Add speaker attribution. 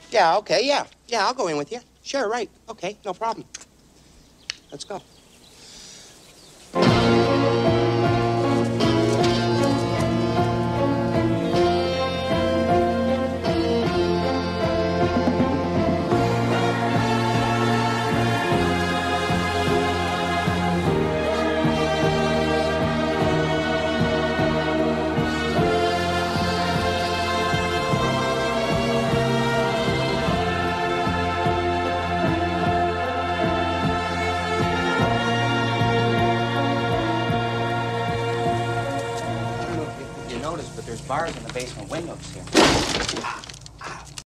Speaker 1: Yeah, okay, yeah. Yeah, I'll go in with you. Sure, right. Okay, no problem. Let's go. I don't know if you noticed, but there's bars in the basement windows here.